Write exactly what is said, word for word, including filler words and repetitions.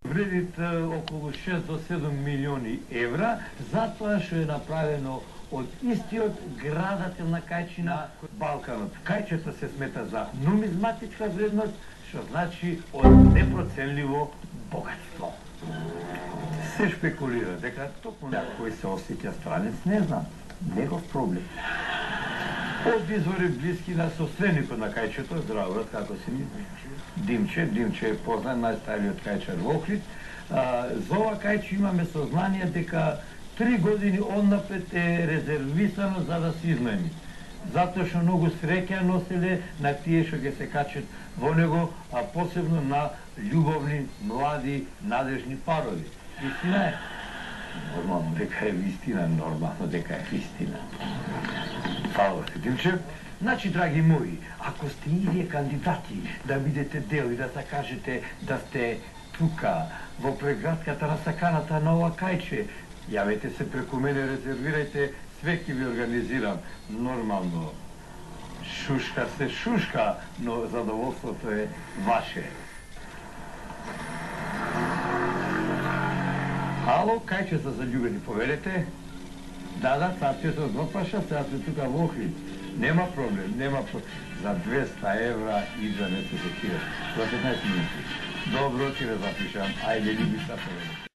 Вредит околу шест до седум милиони евра, затоа што е направено од истиот градател на кајчи на Балканот. Кајчето се смета за нумизматичка вредност, што значи од непроценливо богатство. Се шпекулира дека токму некој се осеќа странец, не знам, негов проблем. Од извори блиски на собственикот на кајчето, здраво, како си ми, Димче, Димче е познан, најстариот кајчар во Охрид. За ова кајче имаме сознание дека три години однапред е резервисано за да се изнајми. Затоа што многу среќа носеле на тие што ќе се качат во него, а посебно на љубовни, млади, надежни парови. Истина е? Нормално дека е вистина, нормално дека е вистина. Фала се, Димче. Значи, драги мои, ако сте и вие кандидати да бидете дел и да закажете да сте тука, во преградката на саканата на ова кајче, јавете се преку мене, резервирајте, све ќе ви организирам. Нормално, шушка се шушка, но задоволството е ваше. Ало, кајче за заљубени, повелете? Да, да, царцето од Опаша, сега сме тука во Охрид. Нема проблем, нема проблем. За двеста евра иджа не се секира. За петнаесет минути. Добро, ќе ве запишам. Ајде, љуби са повелете.